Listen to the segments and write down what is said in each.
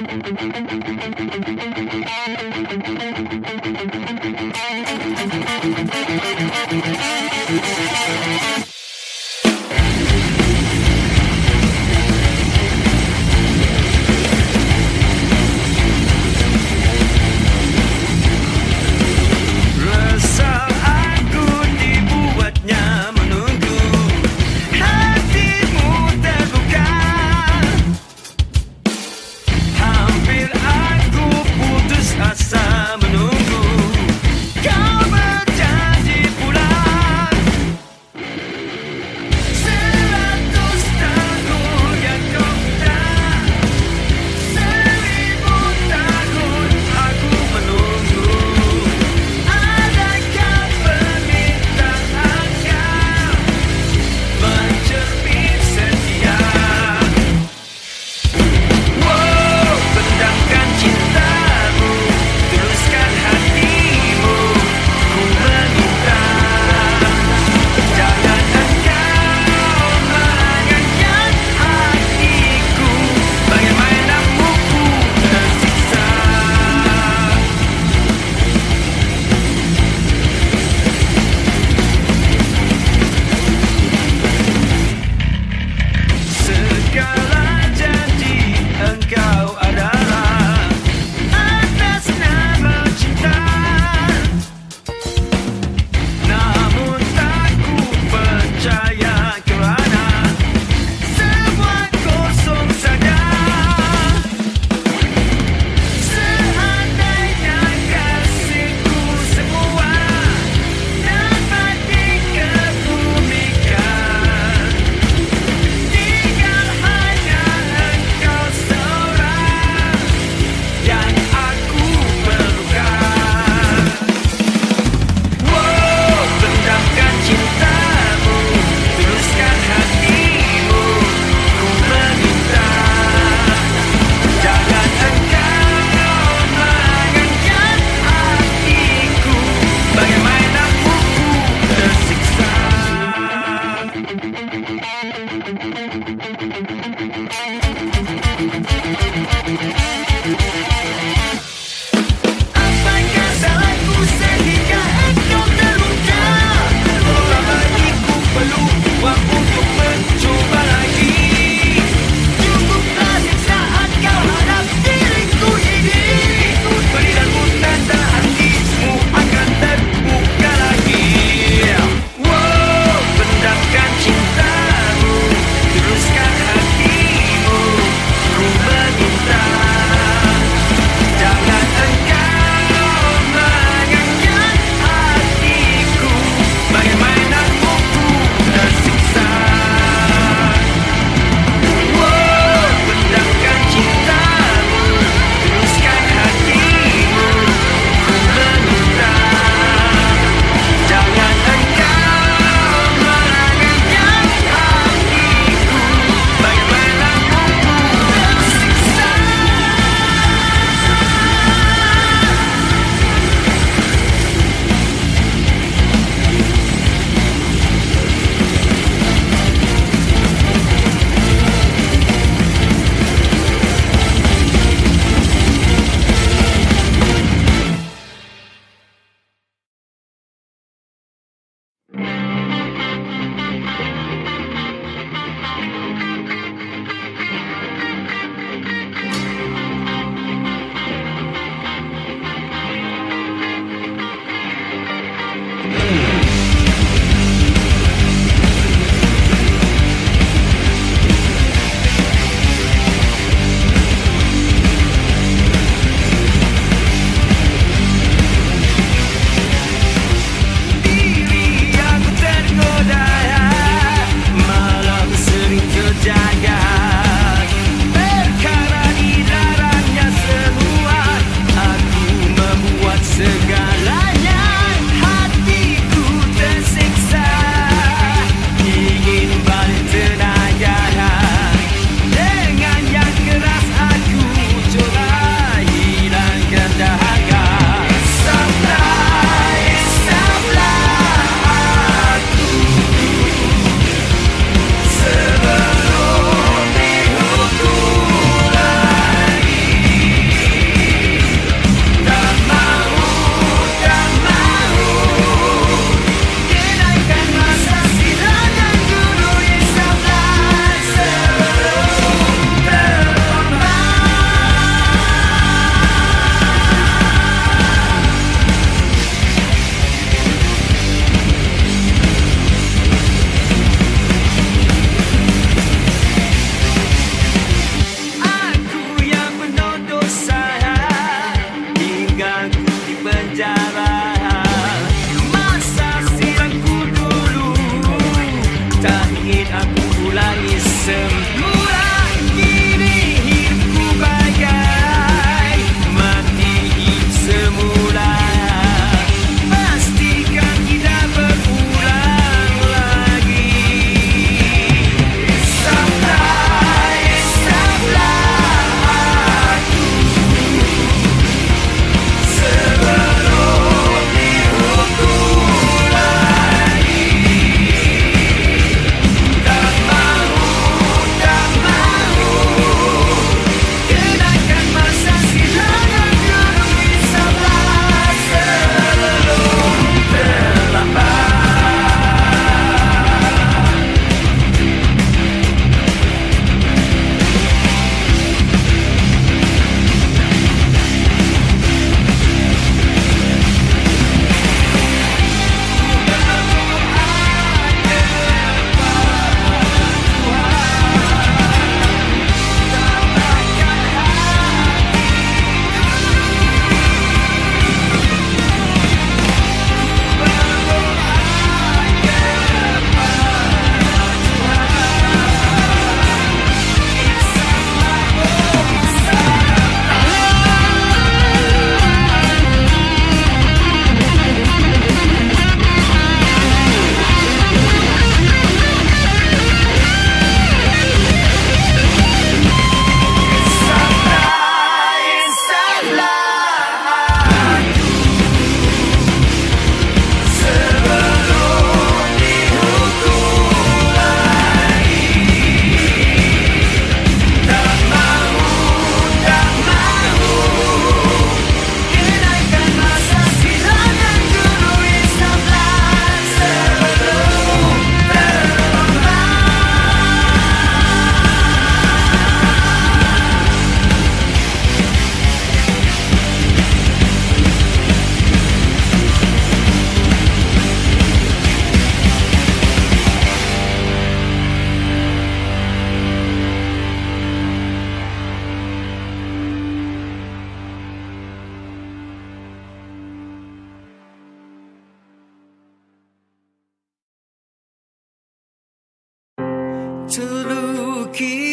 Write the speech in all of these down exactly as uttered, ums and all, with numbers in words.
Hampir aku putus asa menunggu.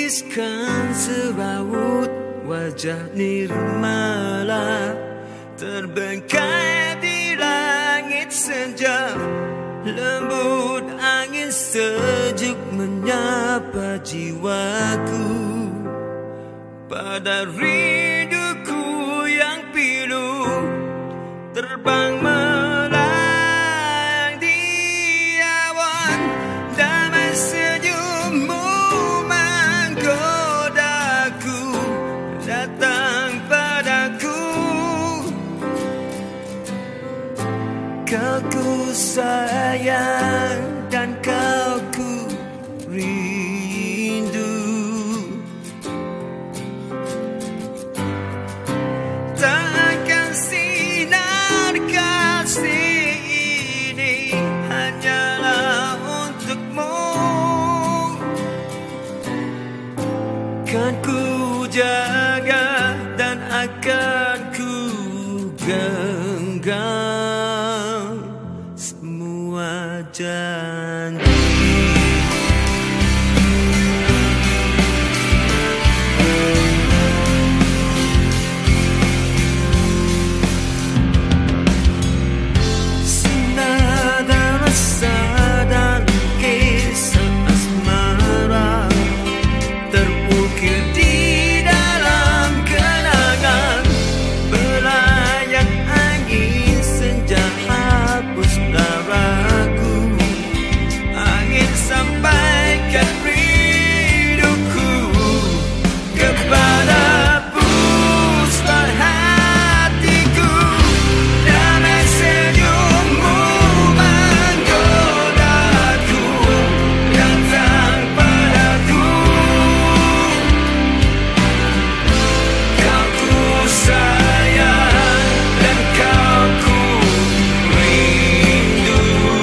tiriskan serawut wajah nirmala terbengkai di langit senja. Lembut angin sejuk menyapa jiwaku pada rinduku yang pilu terbang melayang di awan. Damai senyummu menggodaku datang padaku. Kau ku sayang dan kau ku rindu. Takkan sinar kasih ini hanyalah untukmu. Kan ku jaga dan akan ku genggam semua janji. Senada rasa dan kisah asmara terukir di dalam kenangan. Belayang angin senja hapus laraku. Angin sampaikan rinduku kepada puspa hatiku. Damai senyummu menggodaku datang padaku. Kau ku sayang dan kau ku rindu.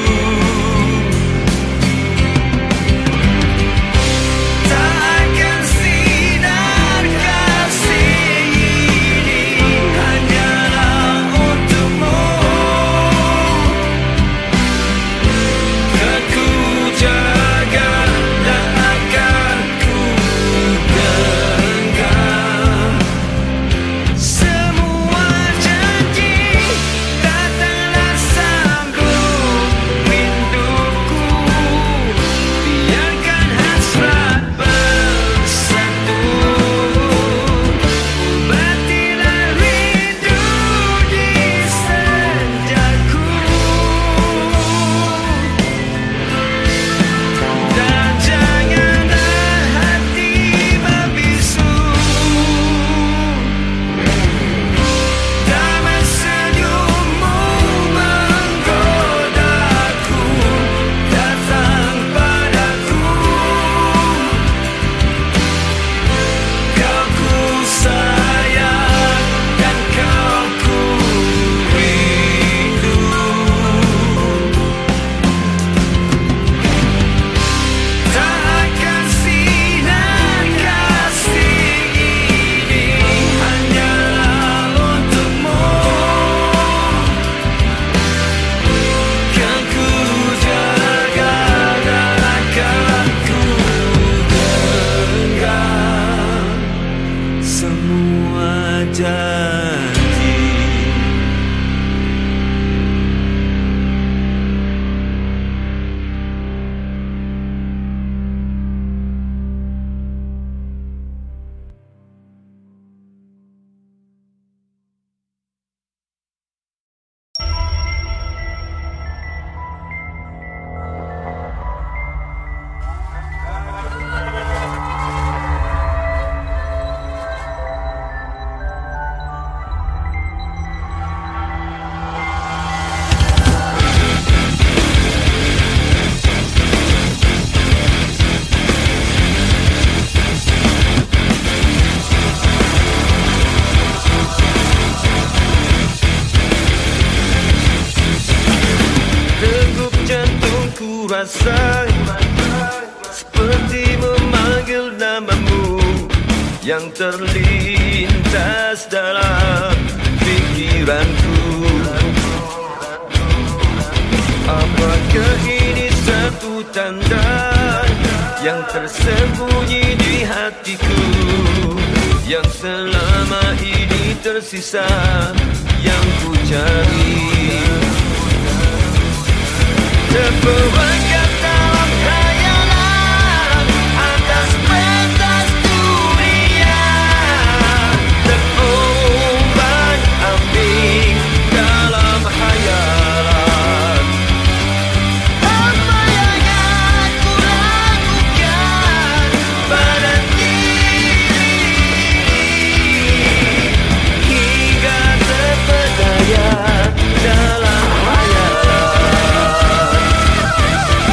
Takkan sinar kasih ini hanyalah untukmu. Kan ku jaga dan akan ku genggam semua janji. Datanglah sambut rinduku, biarkan hasrat bersatu. Obatilah rindu di senjaku dan janganlah hati membisu. Damai senyummu menggodaku datang padaku. Kau ku sayang dan kau ku rindu. Takkan sinar kasih ini hanyalah untukmu. Kan ku jaga dan akan ku genggam semua janji. Degup jantungku rasa seperti memanggil namamu yang terlintas dalam pikiranku. Apakah ini satu tanda yang tersembunyi di hatiku yang selama ini tersisa, yang ku cari. Terperangkap dalam khayalan atas pentas dunia, terombang ambing dalam khayalan. Apa yang aku lakukan pada diri hingga terpedaya dalam khayalan.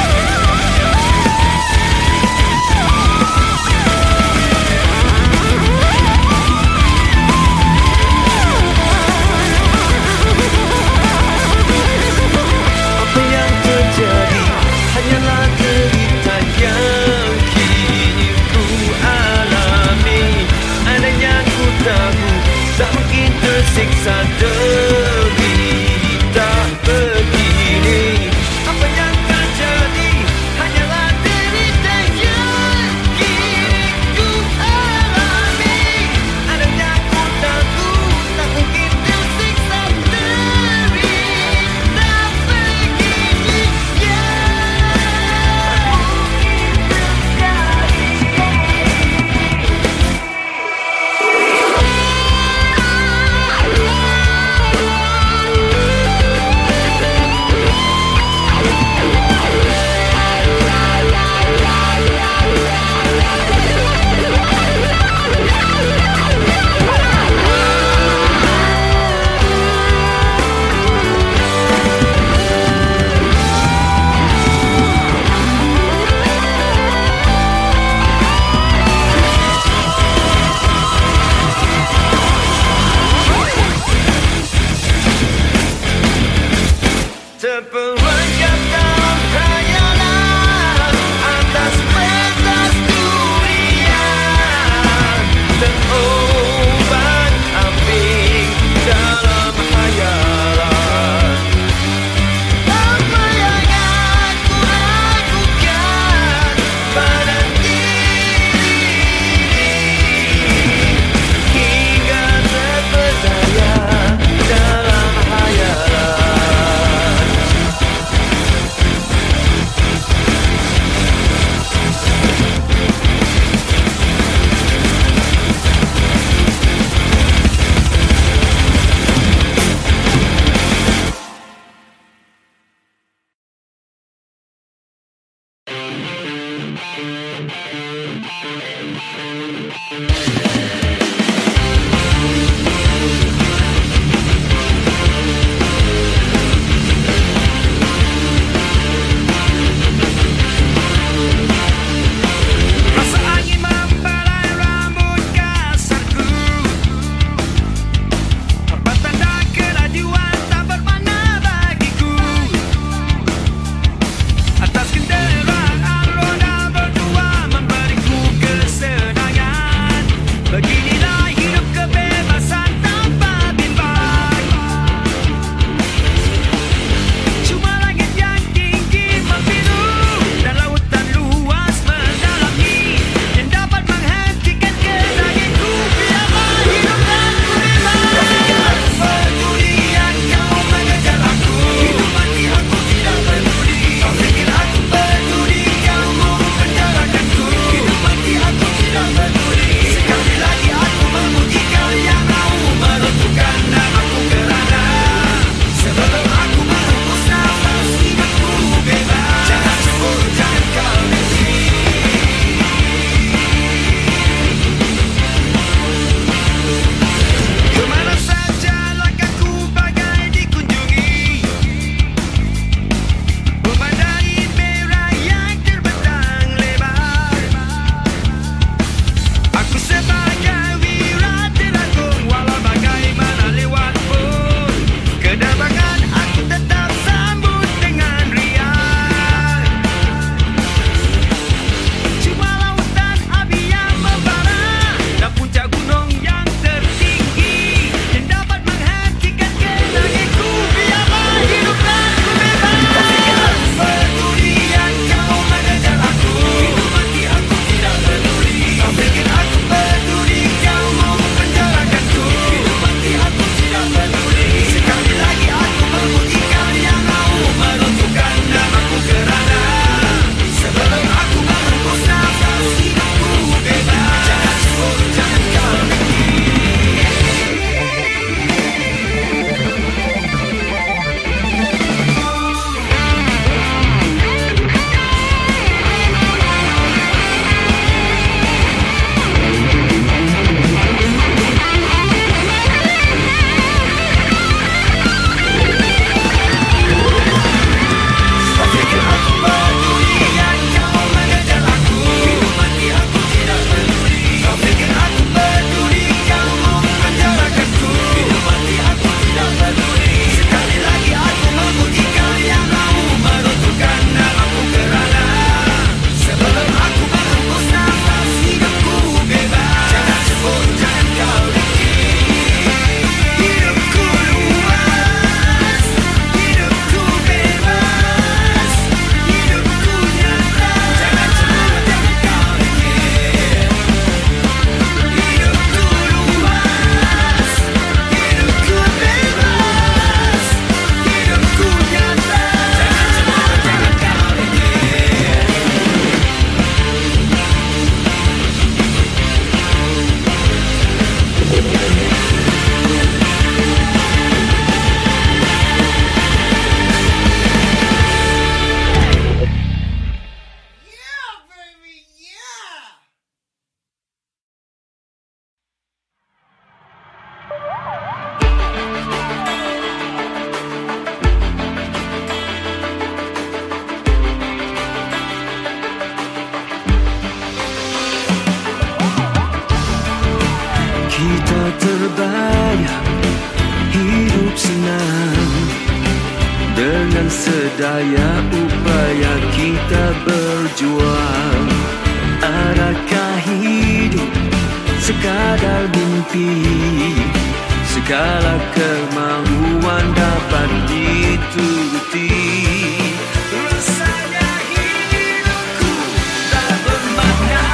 terbayang hidup senang dengan sedaya upaya kita berjuang. Adakah hidup sekadar mimpi? Segala kemahuan dapat dituruti. Rasanya hidupku tak bermakna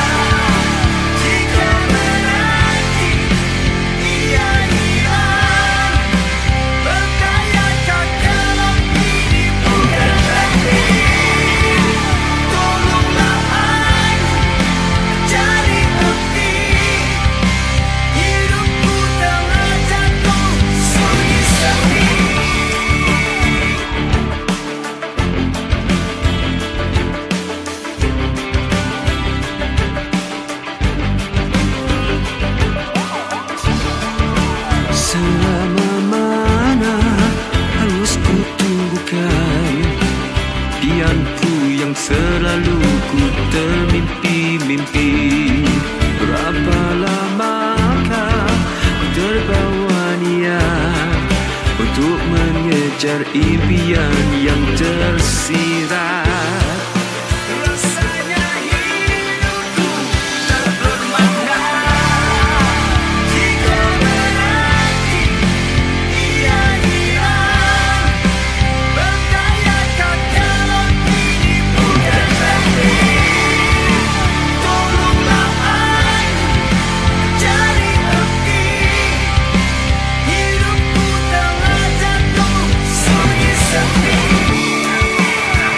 jika menanti ia hilang. Berkayakah kalau ini bukan takdir? Tolonglah aku cari bukti. Hidupku telah jatuh sunyi sepi. Selama mana harus ku tunggukan impianku yang selalu ku termimpi-mimpi? Berapa lamakah ku terbawa niat untuk mengejar impian yang tersirat? Rasanya hidupku tak bermakna jika menanti ia hilang. Berkayakah kalau ini bukan takdir? Tolonglah aku cari bukti. Hidupku telah jatuh sunyi sepi.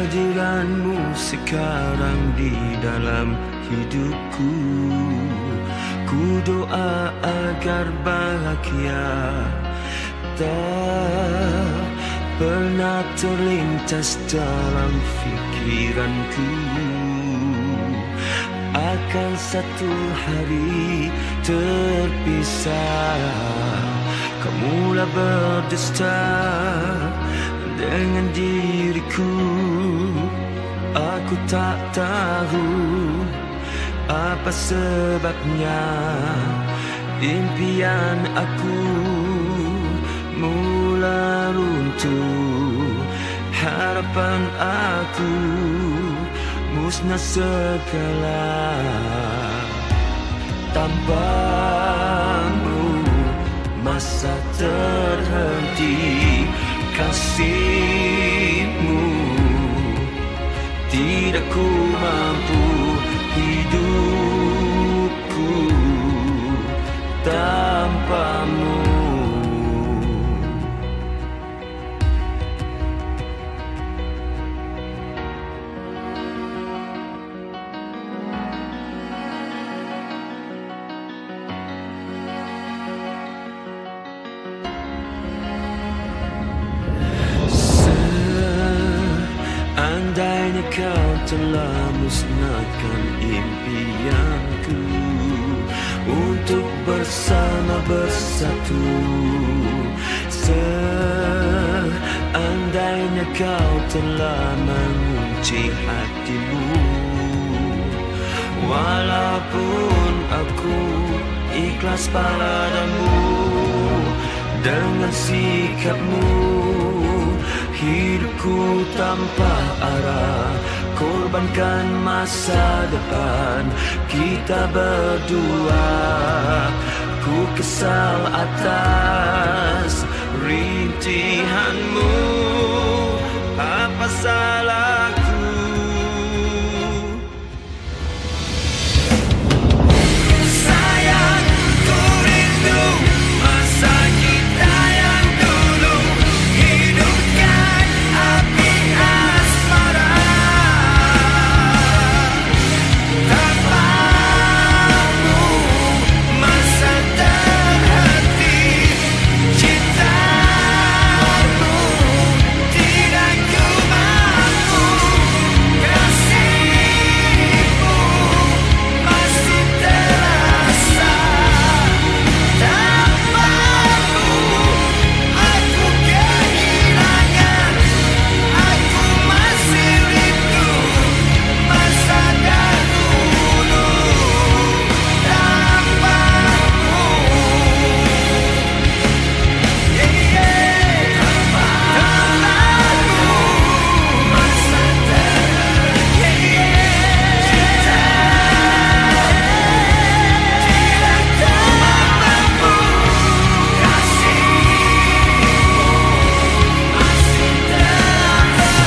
kehadiranmu sekarang di dalam hidupku. Ku doa agar bahagia tak pernah terlintas dalam fikiranku. Akan satu hari terpisah, kau mula berdusta dengan diriku. Aku tak tahu apa sebabnya. Impian aku mula runtuh, harapan aku musnah segala. Tanpamu masa terhenti, kasihmu tidak ku mampu. Hidupku tanpamu. Seandainya kau telah musnahkan impianku untuk bersama bersatu, seandainya kau telah mengunci hatimu, walaupun aku ikhlas padamu dengan sikapmu. Hidupku tanpa arah, korbankan masa depan kita berdua. Ku kesal atas rintihanmu, apa salahku? Sayang, ku rindu masa kita yang dulu. Hidupkan api asmara. Tanpamu masa terhenti, cintamu tidak ku mampu. Kasihmu masih terasa. Tanpamu aku kehilangan. Aku masih rindu masa dahulu. Tanpamu, yeah, yeah. Tanpamu masa terhenti, yeah, yeah. Cinta tidak ku mampu. Kasihmu masih terasa.